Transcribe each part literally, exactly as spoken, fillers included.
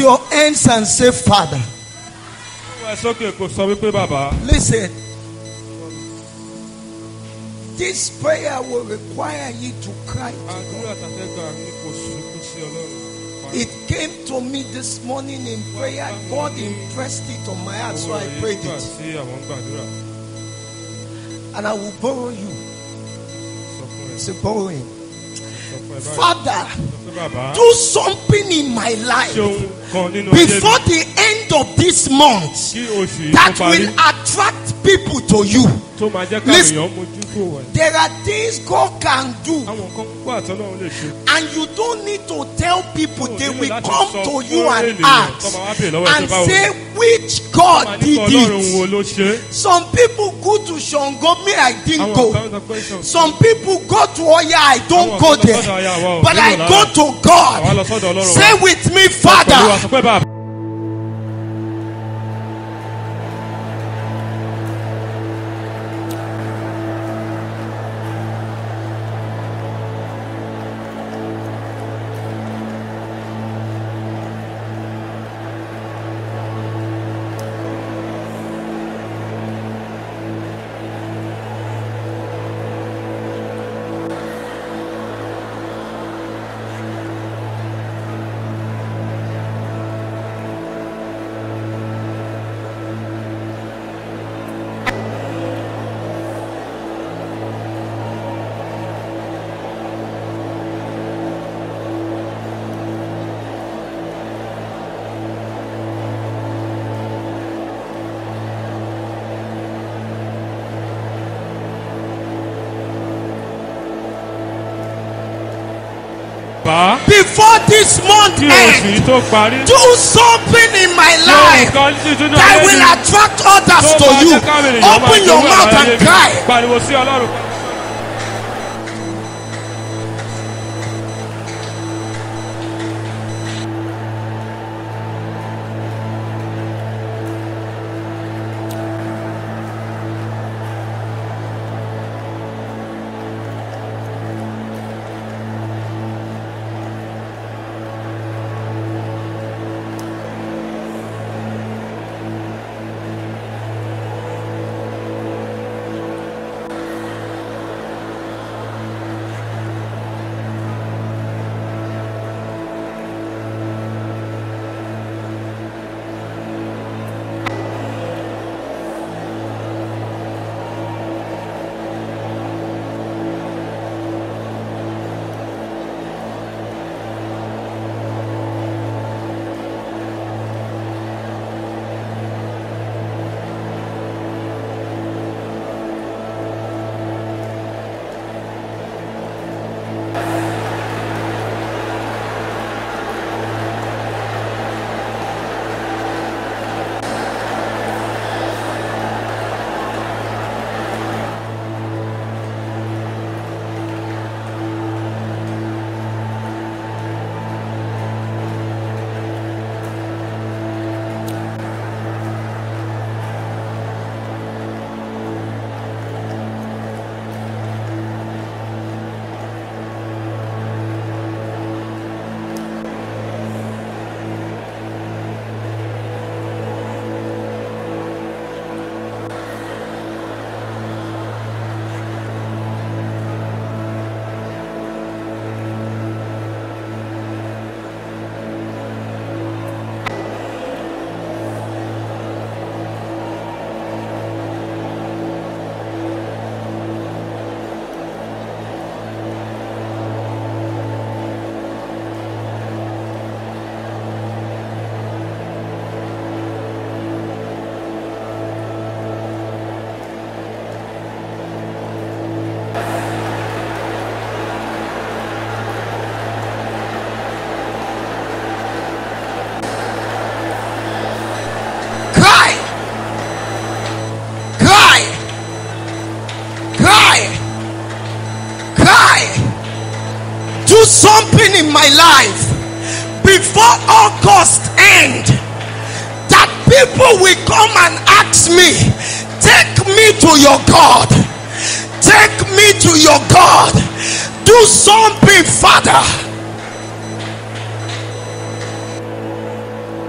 your hands and say, Father. Listen. This prayer will require you to cry to God. It came to me this morning in prayer. God impressed it on my heart, so I prayed it. And I will borrow you. It's a borrowing. Father, do something in my life before the end of this month that will attract people to you. Listen, there are things God can do, and you don't need to tell people. They will come to you and ask and say, which God did it? Some people go to Shango, me I didn't go. Some people go to Oya, I don't go there, but I go to God. Say with me, Father. Before this month ends, do something in my life that will attract others to you. Open your mouth and cry. Something in my life before August end that people will come and ask me, take me to your God, take me to your God, do something, Father.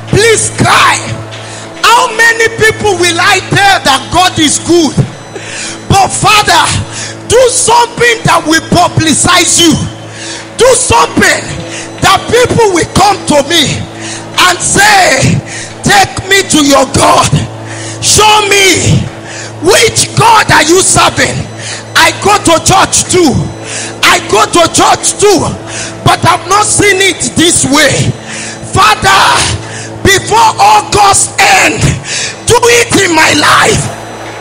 Please cry. How many people will I tell that God is good? But Father, do something that will publicize you. Do something that people will come to me and say, take me to your God. Show me, which God are you serving? I go to church too. I go to church too, but I've not seen it this way. Father, before August end, do it in my life.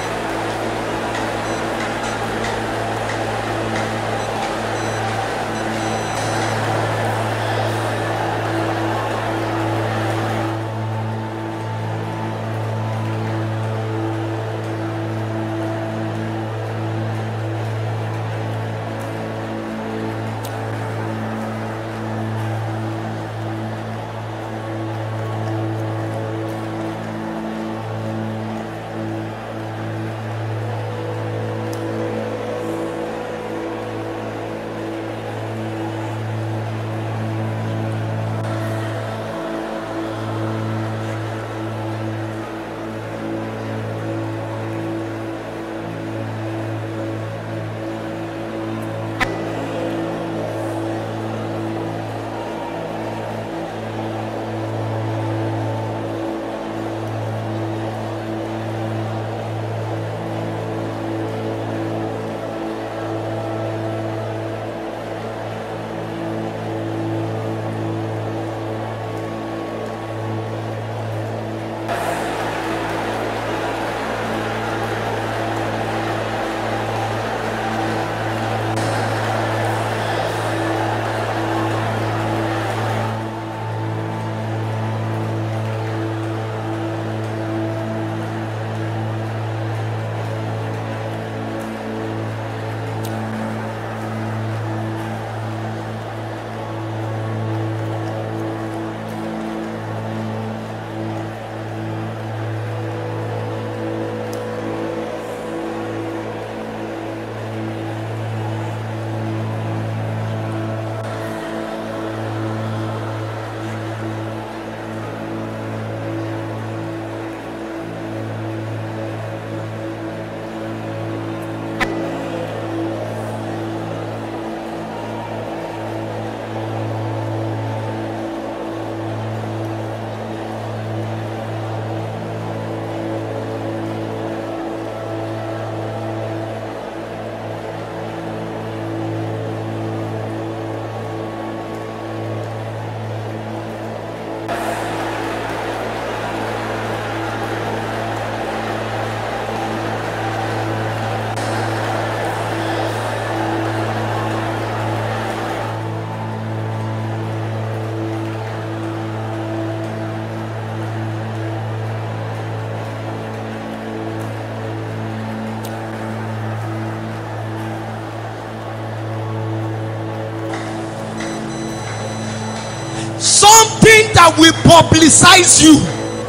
Something that will publicize you,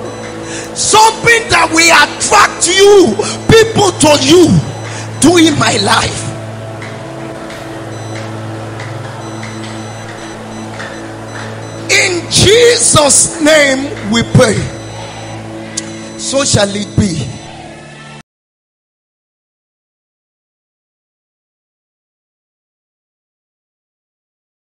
something that will attract you, people to you, do in my life. In Jesus' name we pray. So shall it be.